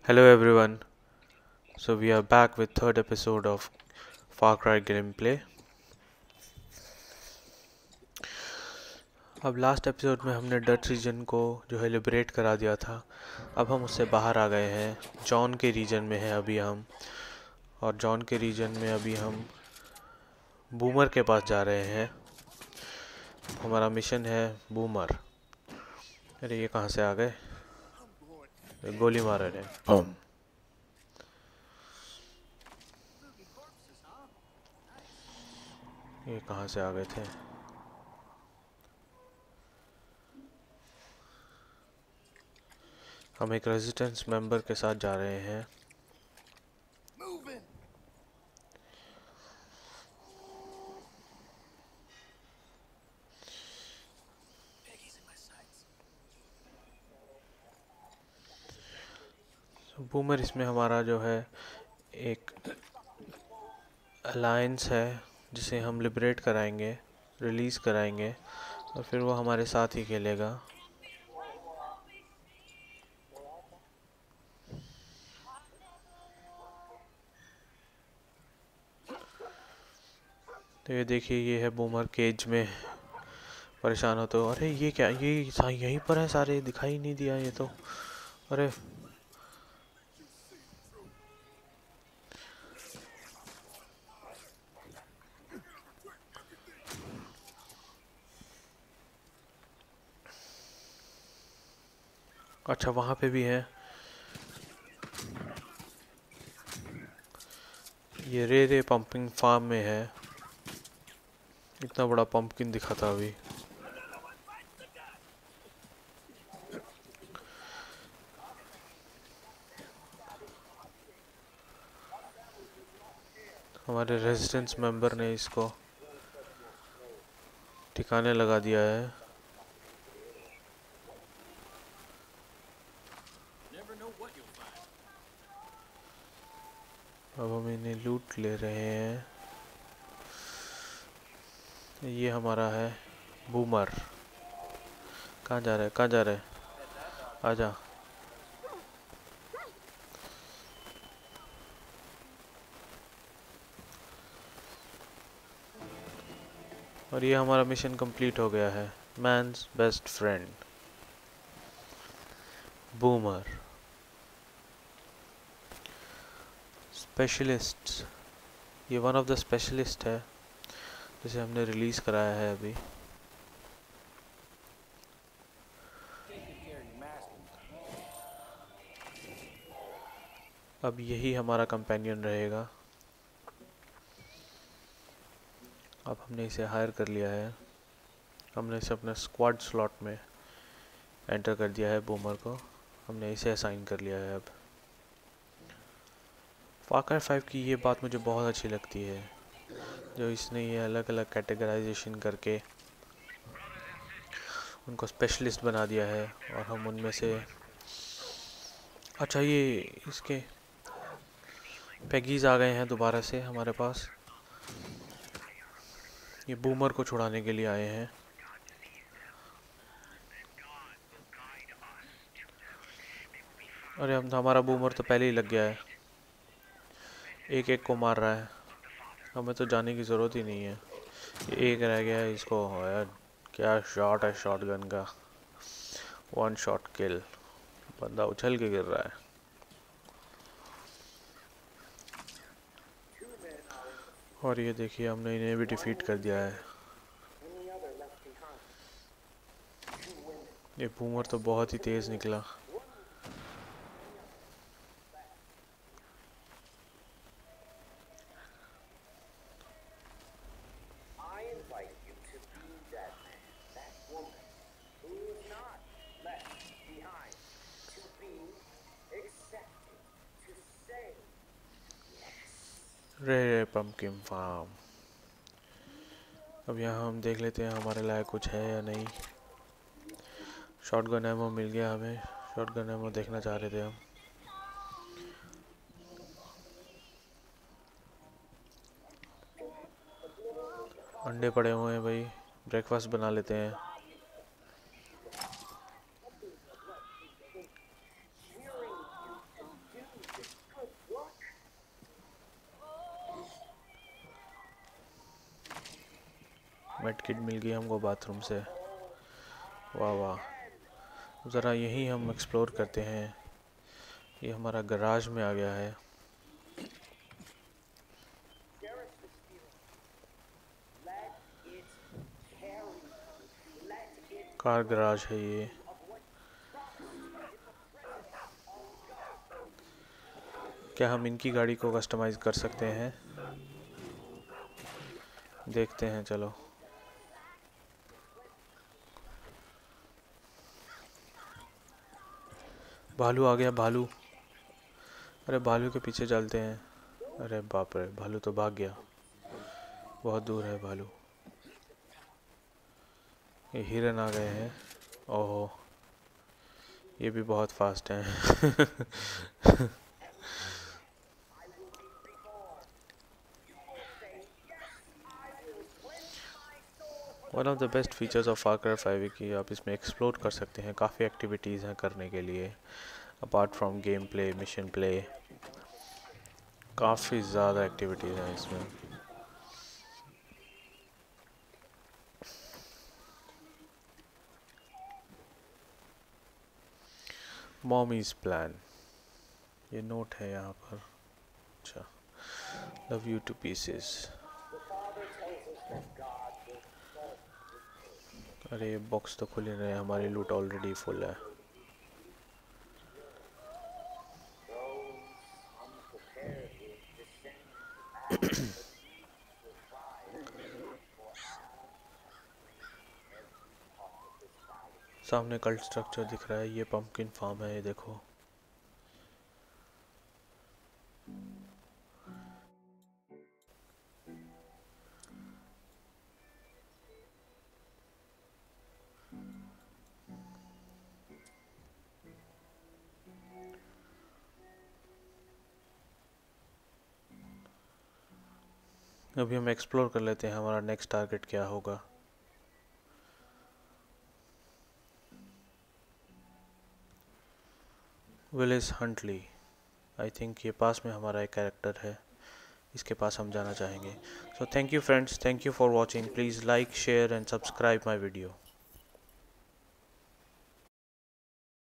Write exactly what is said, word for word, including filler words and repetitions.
Hello everyone. So we are back with third episode of Far Cry gameplay. अब last episode में हमने Dutch reason को जो है लिबरेट करा दिया था। अब हम उससे बाहर आ गए हैं। जॉन के रीजन में है अभी हम, और जॉन के रीजन में अभी हम बूमर के पास जा रहे हैं। हमारा मिशन है बूमर। अरे ये कहाँ से आ गए? गोली मार रहे हैं। बम। ये कहाँ से आ गए थे? हम एक रेजिस्टेंस मेंबर के साथ जा रहे हैं। बूमर इसमें हमारा जो है एक अलायंस है जिसे हम लिबरेट कराएंगे, रिलीज़ कराएंगे, और फिर वो हमारे साथ ही खेलेगा। तो ये देखिए, ये है बूमर केज में परेशान हो। तो अरे ये क्या, ये यहीं पर है सारे, दिखाई नहीं दिया ये तो। अरे अच्छा, वहाँ पे भी है। ये रे रे पंपिंग फार्म में है। इतना बड़ा पंपकिन दिखा था अभी। हमारे रेजिस्टेंस मेंबर ने इसको ठिकाने लगा दिया है। अब हम इन्हें लूट ले रहे हैं। ये हमारा है बूमर। कहाँ जा रहा है, कहाँ जा रहा है? आजा। और ये हमारा मिशन कंप्लीट हो गया है। Man's best friend boomer. Specialist, ये वन ऑफ द स्पेशलिस्ट है जिसे हमने रिलीज कराया है अभी। अब यही हमारा कंपेनियन रहेगा। अब हमने इसे हायर कर लिया है। हमने इसे अपने स्क्वाड स्लॉट में एंटर कर दिया है। बूमर को हमने इसे असाइन कर लिया है। अब फार क्राई फाइव की ये बात मुझे बहुत अच्छी लगती है, जो इसने ये अलग अलग कैटेगराइजेशन करके उनको स्पेशलिस्ट बना दिया है। और हम उनमें से, अच्छा ये इसके पैगीज आ गए हैं दोबारा से हमारे पास। ये बूमर को छुड़ाने के लिए आए हैं। अरे हम, हमारा बूमर तो पहले ही लग गया है, एक एक को मार रहा है। हमें तो जाने की ज़रूरत ही नहीं है। ये एक रह गया है, इसको यार क्या शॉट है शॉटगन का। One shot kill. बंदा उछल के गिर रहा है। और ये देखिए, हमने इन्हें भी डिफीट कर दिया है। ये बूमर तो बहुत ही तेज़ निकला। रे रे पंपकिन फार्म। अब यहाँ हम देख लेते हैं हमारे लायक कुछ है या नहीं। शॉटगन एमो मिल गया हमें। शॉटगन एमो देखना चाह रहे थे हम। अंडे पड़े हुए हैं भाई, ब्रेकफास्ट बना लेते हैं। मेड किट मिल गई हमको बाथरूम से। वाह वाह। ज़रा यहीं हम एक्सप्लोर करते हैं। ये हमारा गराज में आ गया है। कार गराज है ये। क्या हम इनकी गाड़ी को कस्टमाइज कर सकते हैं? देखते हैं चलो। भालू आ गया, भालू। अरे भालू के पीछे चलते हैं। अरे बाप रे, भालू तो भाग गया। बहुत दूर है भालू। ये हिरन आ गए हैं। ओहो, ये भी बहुत फास्ट हैं। One of the best features of Far Cry five है कि आप इसमें एक्सप्लोर कर सकते हैं। काफ़ी एक्टिविटीज़ हैं करने के लिए, apart from game play, mission play. काफ़ी ज़्यादा एक्टिविटीज़ हैं इसमें। मॉमीज प्लान, ये नोट है यहाँ पर। अच्छा, लव यू टू पीसेस। अरे ये बॉक्स तो खुल ही रहे हैं, हमारी लूट ऑलरेडी फुल है। सामने कल्ट स्ट्रक्चर दिख रहा है, ये पंपकिन फार्म है, ये देखो। अभी हम एक्सप्लोर कर लेते हैं हमारा नेक्स्ट टारगेट क्या होगा। विलेज हंटली, आई थिंक ये पास में हमारा एक कैरेक्टर है, इसके पास हम जाना चाहेंगे। So thank you friends, thank you for watching. Please like, share and subscribe my video.